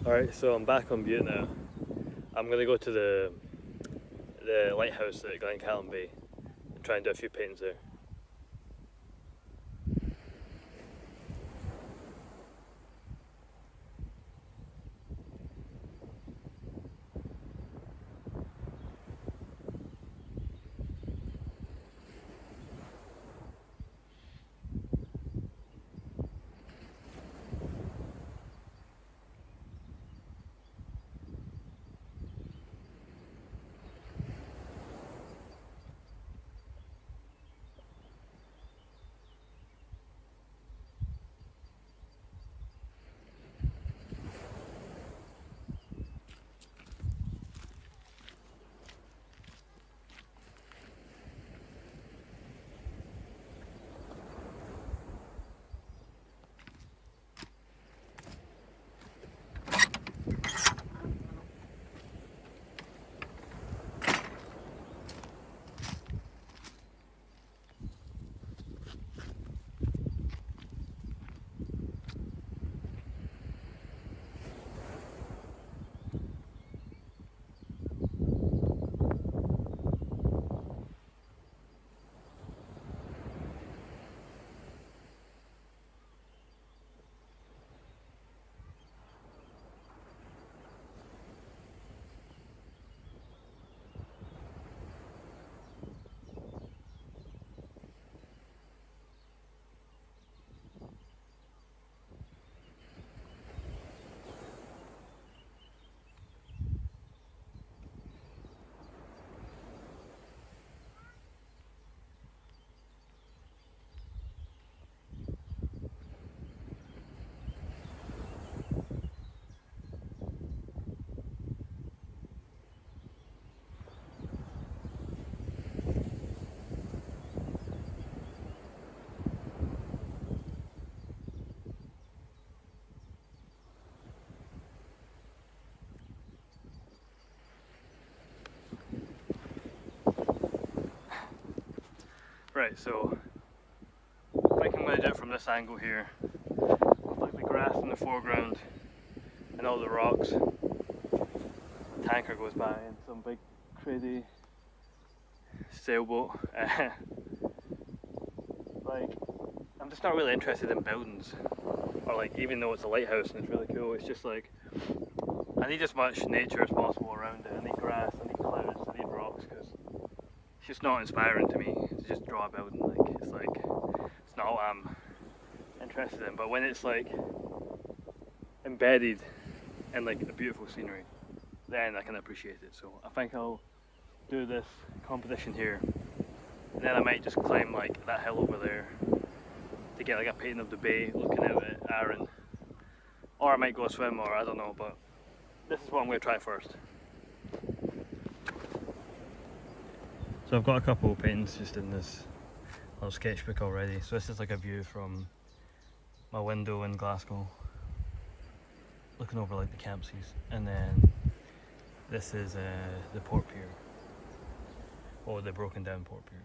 Alright, so I'm back on Butte now. I'm gonna go to the lighthouse at Glencallan Bay and try and do a few paintings there. Right, so I think I'm going to do it from this angle here. Like the grass in the foreground and all the rocks. Tanker goes by and some big crazy sailboat. Like, I'm just not really interested in buildings. Or like, even though it's a lighthouse and it's really cool, it's just like, I need as much nature as possible around it. I need grass, I need clouds, I need rocks, because it's just not inspiring to me to just draw a building. It's not what I'm interested in. But when it's like embedded in like a beautiful scenery, then I can appreciate it. So I think I'll do this composition here, and then I might just climb like that hill over there to get like a painting of the bay looking out at Arran, or I might go swim, or I don't know. But this is what I'm going to try first. So I've got a couple of paintings just in this little sketchbook already. So this is like a view from my window in Glasgow, looking over like the Campsies, and then this is the port pier, or the broken down port pier.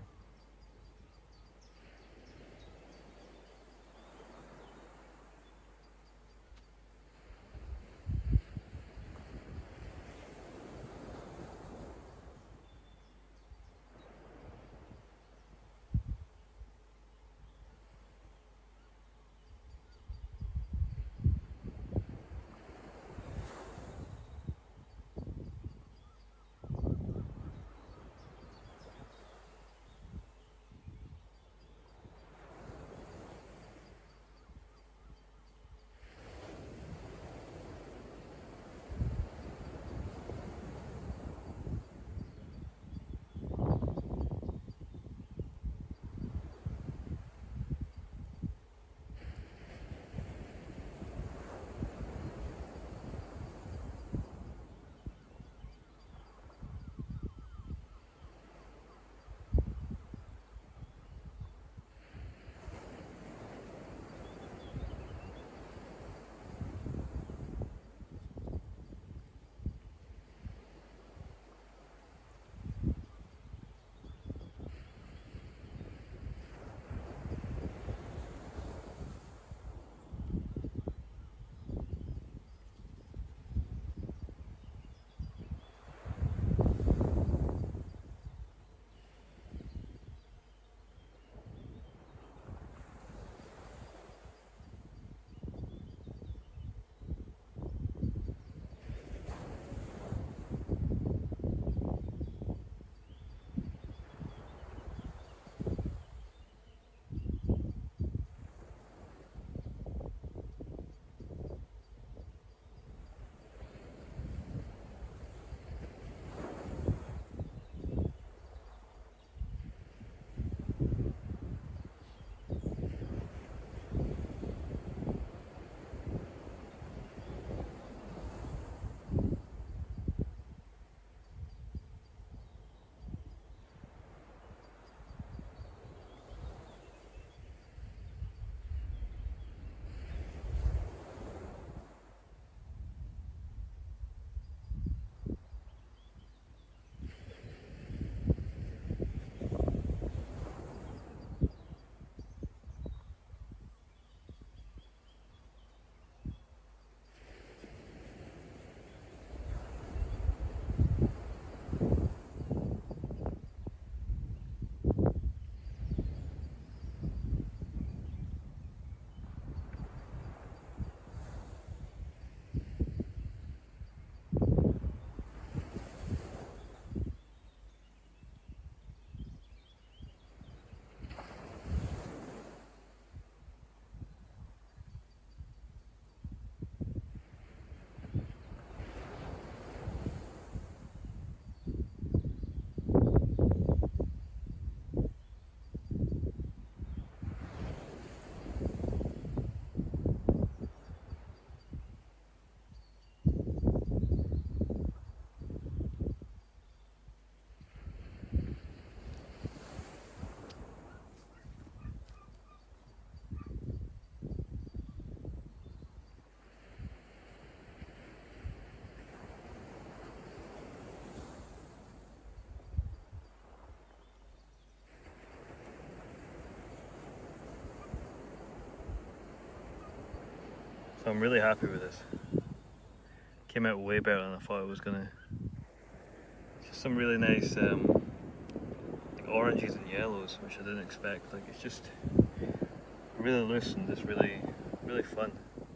So I'm really happy with this. Came out way better than I thought it was gonna. Just some really nice like oranges and yellows, which I didn't expect. Like it's just really loose and just really fun.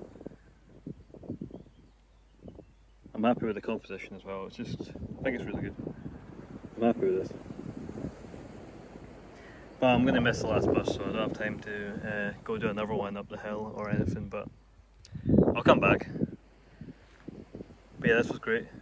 I'm happy with the composition as well. It's just, I think it's really good. I'm happy with this. But I'm going to miss the last bus, so I don't have time to go do another one up the hill or anything, but I'll come back. But yeah, this was great.